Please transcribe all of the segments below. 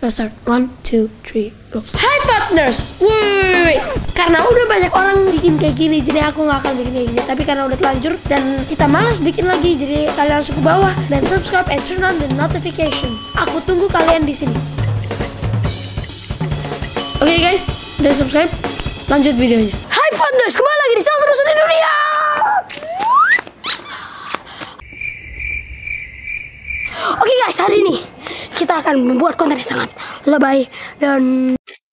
Let's start. 1, 2, 3, go. Hai partners, wih, karena udah banyak orang bikin kayak gini, jadi aku nggak akan bikin kayak gini. Tapi karena udah telanjur dan kita malas bikin lagi, jadi kalian langsung ke bawah dan subscribe and turn on the notification. Aku tunggu kalian di sini. Oke guys, udah subscribe, lanjut videonya. Hai partners, kembali lagi di Sang Terus di Dunia. Oke guys, hari ini kita akan membuat konten yang sangat lebay dan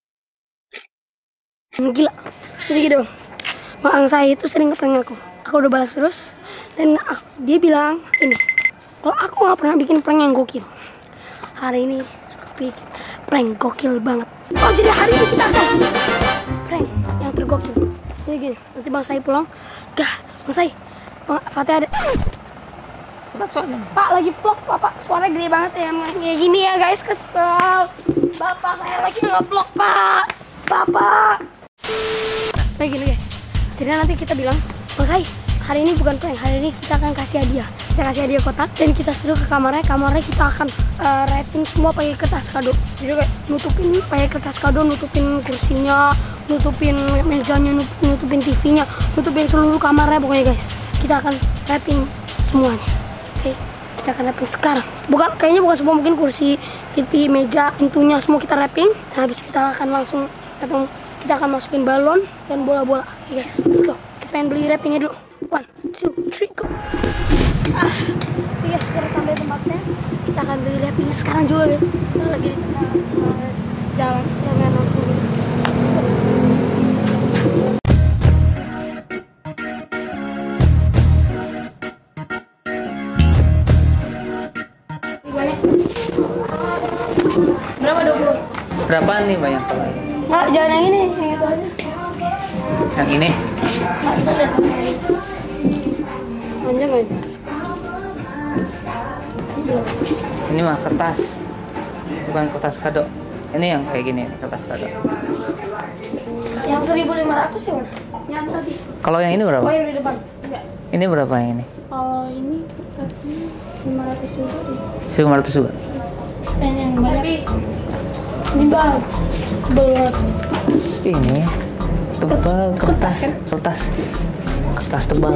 gila. Jadi gitu, Bang saya itu sering ngeprank aku. Aku udah balas terus dan dia bilang ini, kalau aku nggak pernah bikin prank yang gokil. Hari ini aku bikin prank gokil banget. Oh jadi hari ini kita akan prank yang tergokil. Jadi gini, nanti Bang saya pulang, Bang saya, Bang Fatih ada. Pak lagi vlog, Pak suaranya gede banget ya, kayak gini ya guys, kesel. Bapak saya lagi nge-vlog, Pak. Bapak. Kayak gini guys. Jadi nanti kita bilang, Bang Sai, hari ini bukan prank, hari ini kita akan kasih hadiah. Kita kasih hadiah kotak dan kita suruh ke kamarnya kita akan wrapping semua pakai kertas kado. Jadi kayak nutupin pakai kertas kado, nutupin kursinya, nutupin mejanya, nutupin TV-nya, nutupin seluruh kamarnya pokoknya guys. Kita akan wrapping semuanya. Oke, kita akan wrapping sekarang. Kayaknya bukan semua, mungkin kursi, TV, meja, pintunya semua kita wrapping. Nah, habis kita akan langsung kita akan masukin balon dan bola-bola. Oke guys, let's go. Kita pengen beli wrappingnya dulu. 1, 2, 3, go. Oke guys, kita sampai tempatnya. Kita akan beli wrappingnya sekarang juga guys. Kita lagi di tengah jalan, jangan langsung gitu. Berapa 20? Berapaan nih banyak kalau ini? Nggak, jangan yang ini, yang itu aja. Yang ini? Nggak, kita lihat. Panjang nggak ini? Ini mah kertas, bukan kertas kado. Ini yang kayak gini, kertas kado. Yang 1.500 ya, Mas? Yang tadi. Kalau yang ini berapa? Oh, yang di depan. Enggak. Ini berapa yang ini? Kalau ini kertasnya 500 juga. 1.500 juga. Yang banyak. Ini bang, berat. Ini tebal, Kertas kan? Kertas tebal.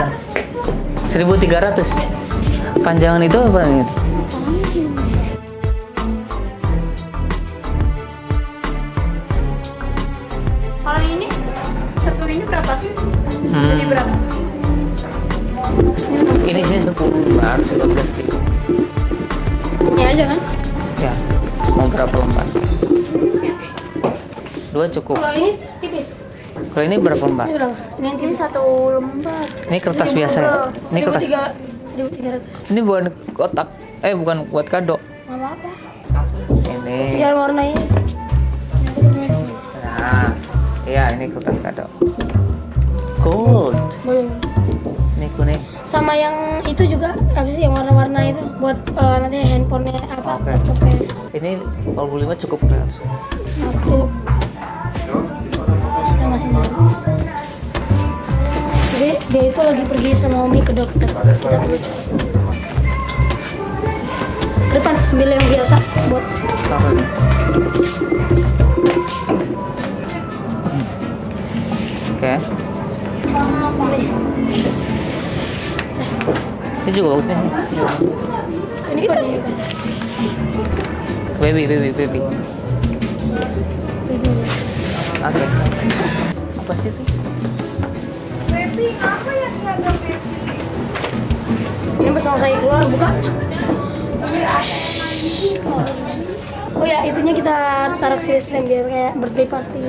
1.300. Panjangan itu apa ini? Kalau ini satu ini berapa? Ini berapa? Ini sih 10 lembar, 12 ribu. Ini aja kan? Ya, mau berapa lembar? 2 cukup. Kalau ini tipis. Kalau ini berapa lembar? Ini berapa? Ini 1 lembar. Ini kertas biasa ya? Ini kertas. 1.300. Ini bukan kotak, bukan buat kado. Nggak apa-apa. Ini. Tinggal warnanya. Nah, iya ini kertas kado. Gold. Boleh. Ini kuning. Sama yang itu juga, apa sih yang warna-warna itu buat nanti handphonenya apa? Oke. Ini 45 cukup 100. Satu. Kita masih mau. Jadi dia itu lagi pergi sama Umi ke dokter. Kita perlu cari. Ke depan ambil yang biasa buat. Oke. Nih. Ini juga bagus nih. Ini kan Baby. Oke. Apa sih itu? Baby, apa yang seragam baby? ini bersama saya keluar buka. Oh ya, itunya kita taruh sini slam biar kayak birthday party.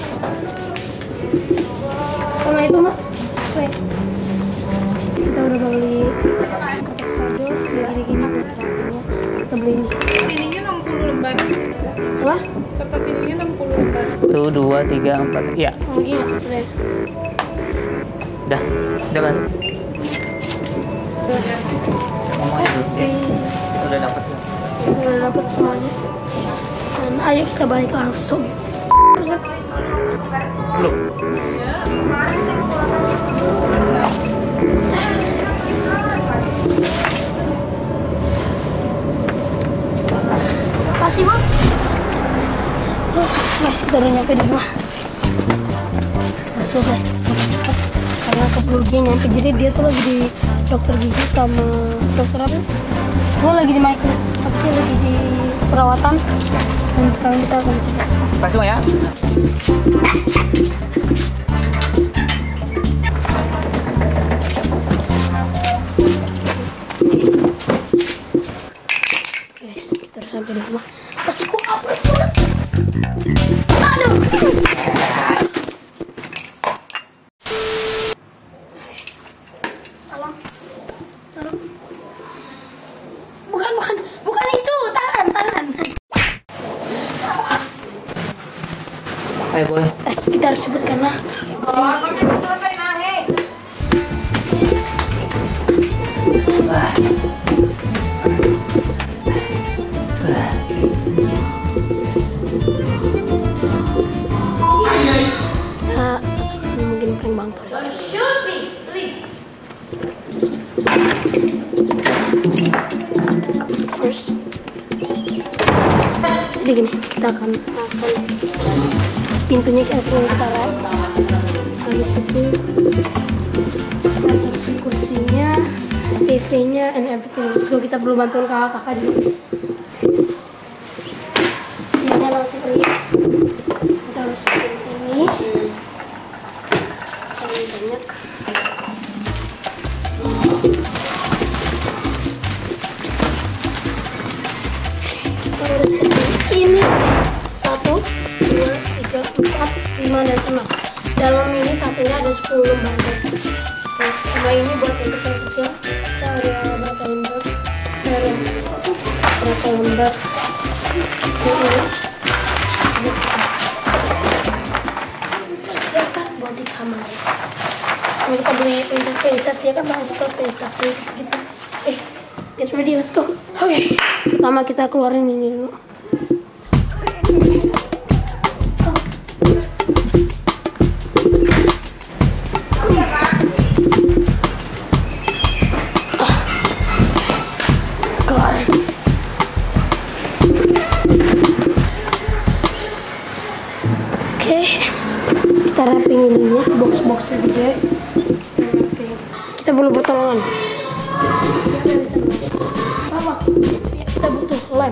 Sama itu mah. Oke. Kita udah beli kertas kado segini gini buat rapinya. Kita beli ini. Ininya 60 lembar. Apa? Kertas ininya 60 lembar. Tuh 2, 3, 4. Iya. Oh gini, udah. Udah kan? Ngomongnya dulu sih. Udah dapet. Udah dapet semuanya. Dan ayo kita balik langsung. Belum. Kasih bang. kita udah nyampe di rumah. Langsung guys, cepat karena keburu dia nyampe. Jadi dia tuh lagi di dokter gigi sama dokter apa? Gue lagi di micro, apa sih, lagi di perawatan. Dan sekarang kita akan cepat. Langsung ya. Guys, kita udah sampai di rumah. Let's go up. Aduh. Tolong. Bukan itu. Tangan. Ayo boy. Kita harus sebut karena mungkin prank Bang Tori. First, jadi gini, kita akan pintunya kita taruh, habis itu atas kursinya, TV-nya, and everything. Let's go, kita perlu bantuan kakak dulu. Dia langsung pergi. Kita harus ini. Sangat banyak. Kita harus ini 1, 2, 3, 4, 5, dan 6. Dalam ini satunya ada 10 lembar guys. Nah, sama ini buat yang kecil-kecil. Kita ada berapa lembar? Berapa lembar? Siapkan buat di kamar. Kalau kita beli princess, dia kan bakal suka princess gitu. Get ready, let's go. Oke, pertama kita keluarin ini dulu. Kita wrapping ininya, box-box gede. Kita perlu pertolongan. Apa? Ya, kita butuh lem.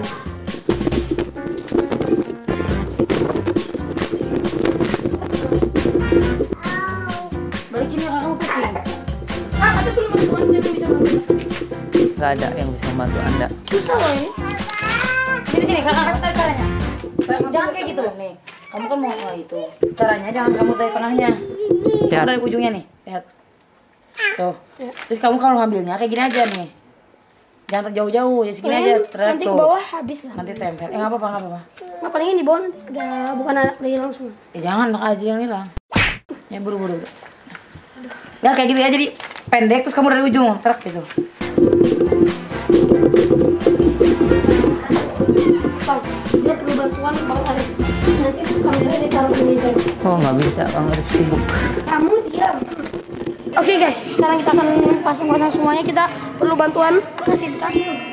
Balikin ya, kamu pusing. Ada belum bantuan yang bisa bantu? Gak ada yang bisa membantu Anda. Susah loh ini. Sini, kakak kasih tahu caranya. Jangan kayak gitu nih. Kamu kan mau itu. Caranya jangan kamu dari tengahnya. Lihat. Dari ujungnya nih. Lihat. Tuh. Terus kamu kalau ngambilnya kayak gini aja nih. Jangan terjauh-jauh, ya segini aja. Nanti ke bawah habis lah. Nanti tempel. Nggak apa-apa. Nggak, palingin di bawah nanti udah bukan anak udah hilang semua. Jangan anak aja yang hilang. Ya buru-buru. Nggak kayak gitu ya, jadi pendek terus kamu dari ujung truk gitu. Bang, dia perlu bantuan Bang Arif. Nanti kamera ditaruh ini guys. Oh nggak bisa, Bang Arif sibuk. Kamu diam. Oke guys, sekarang kita akan pasang-pasang semuanya. Kita perlu bantuan kasih kita.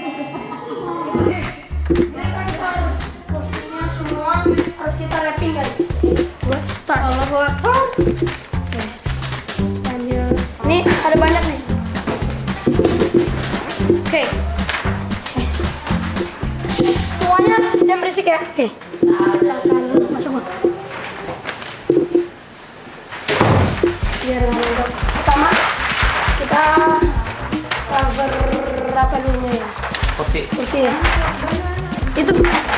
Kita harus kursinya semua harus kita wrapping guys. Let's start. Yes. Ambil. Ini ada banyak nih. Oke. Guys. Semuanya jangan berisik ya. Oke. Kita akan masuk. Biar nggak meledak. Pertama kita cover apa dulunya ya? Kursi ya. Itu.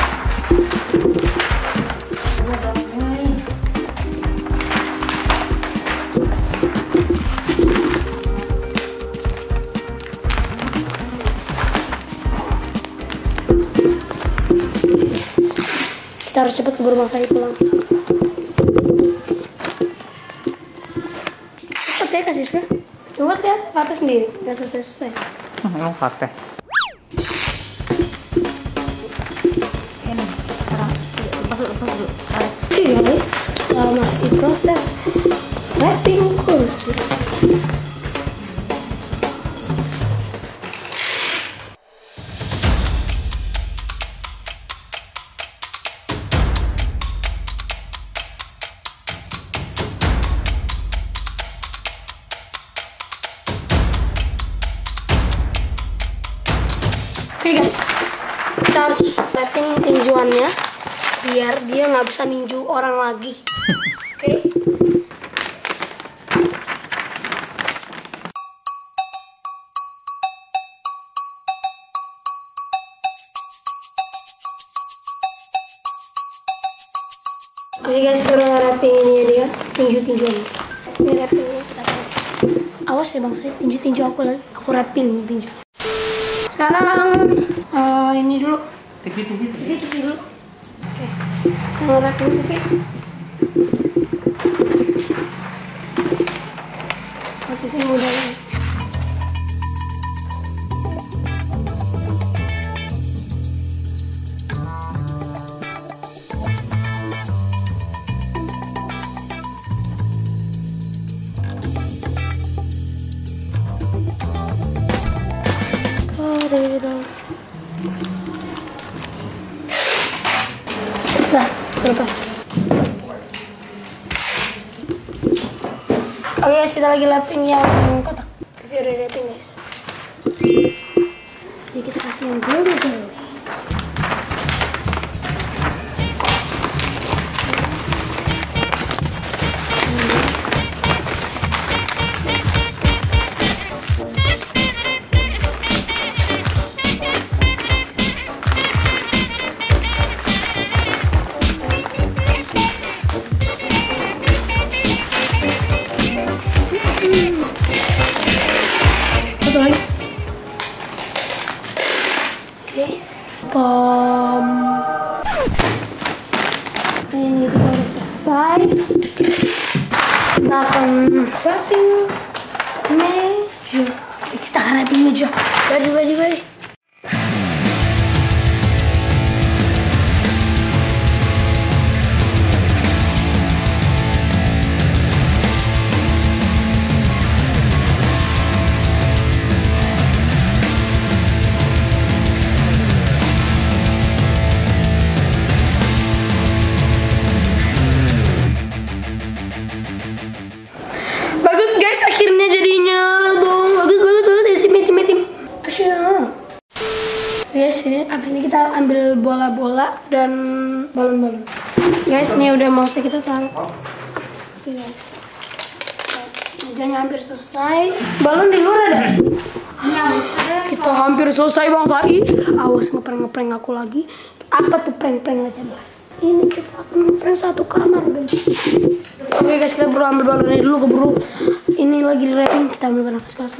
Kita harus cepat keburu Bang Said pulang. Cepet ya kasih Siska. Coba lihat patah sendiri, nggak selesai. Emang patah. Ini. Sekarang lepas dulu. Oke guys, kita masih proses wrapping kursi. Oke guys, kita harus wrapping tinjuannya biar dia nggak bisa ninju orang lagi. Oke. Oke guys, kita udah wrapping ini ya dia, tinju-tinjuan. Ini wrappingnya kita kasih. Awas ya bang, saya tinju-tinju aku lagi. Aku wrapping tinju. Sekarang ini dulu. TV dulu. Oke, kita wrapping TV. Oke, saya mudah guys. Nah, selepas. Oke guys, kita lagi lapping yang kotak. TV udah lapping guys. Jadi kita kasih yang jeli. Satu lagi. Oke. Ini kita udah selesai. Kita akan wrapping meja. Kita akan wrapping meja. Baju. Bagus guys, akhirnya jadinya dong. Tim. Asyik. Guys, ini abis ini kita ambil bola-bola dan balon-balon. Guys, ini udah mau kita taruh. Oke guys. Mejanya hampir selesai. Balon di luar ada. Kita hampir selesai Bang Sai. Awas ngeprank aku lagi. Apa tuh prank aja mas? Ini kita akan ngeprank satu kamar guys. Oke guys, kita perlu ambil balonnya dulu, keburu ini lagi di wrapping. Kita ambil balon sekarang.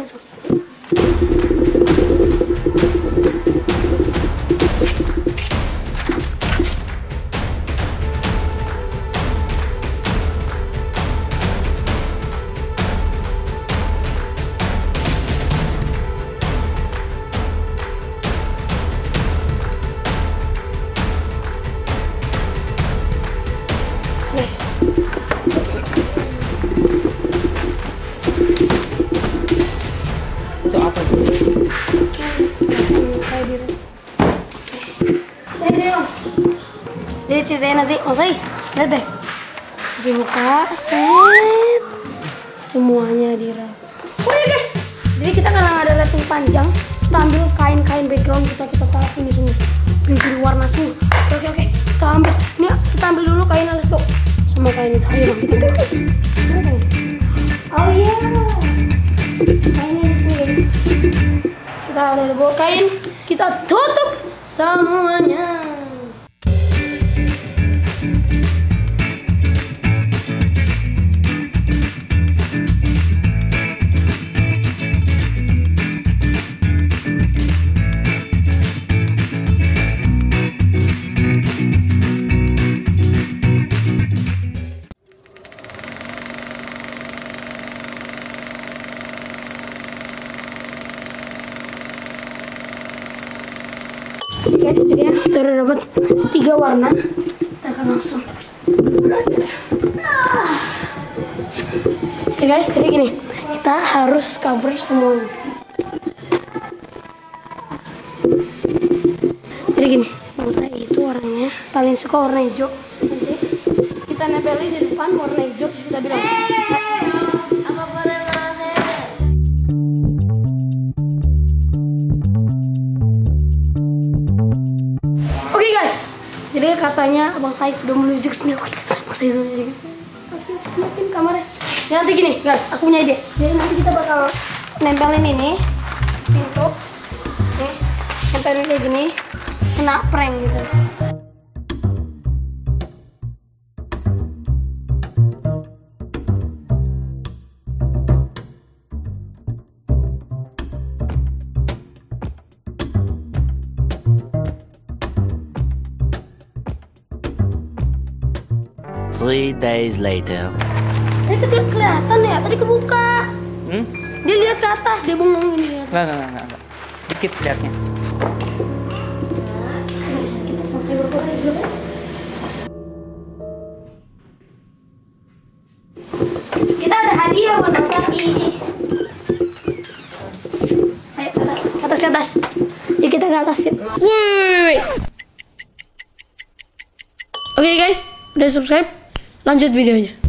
Guys. Itu apa sih? Saya bang. Jadi ceritanya nanti, lihat deh. Kasih buka, set. Semuanya dirap. Oh ya guys, jadi kita karena ada wrapping panjang, kita ambil kain-kain background kita taruh ini semua. Biar jadi warna semua. Oke. Kita ambil. Ini kita ambil dulu kain, let's go. Semua kain itu. Ayo bang, kita ambil. Oh iya. Kainnya di sini guys. Kita udah bawa kain, kita tutup semuanya. Guys, jadi ya, kita udah dapat 3 warna. Kita akan langsung. Oke guys, jadi gini, kita harus cover semuanya. Jadi gini, Bang Sai itu warnanya paling suka warna hijau. Nanti kita nempelin di depan warna hijau, terus kita bilang apa boleh banget. abang saya sudah menuju ke sini. Abang saya sudah menuju. Siapin kamarnya. Ya nanti gini guys, aku punya ide. Jadi nanti kita bakal nempelin ini pintu. Nih, nempelin kayak gini. Kena prank gitu. Three days later. Tadi dia kelihatan ya, tadi kebuka. Dia lihat ke atas, dia bengong ini. Enggak. Sedikit lihatnya. Kita ada hadiah buat Bang Saki. Ayo ke atas. Ya kita ke atas ya. Wih. Oke guys, udah subscribe. Lanjut videonya.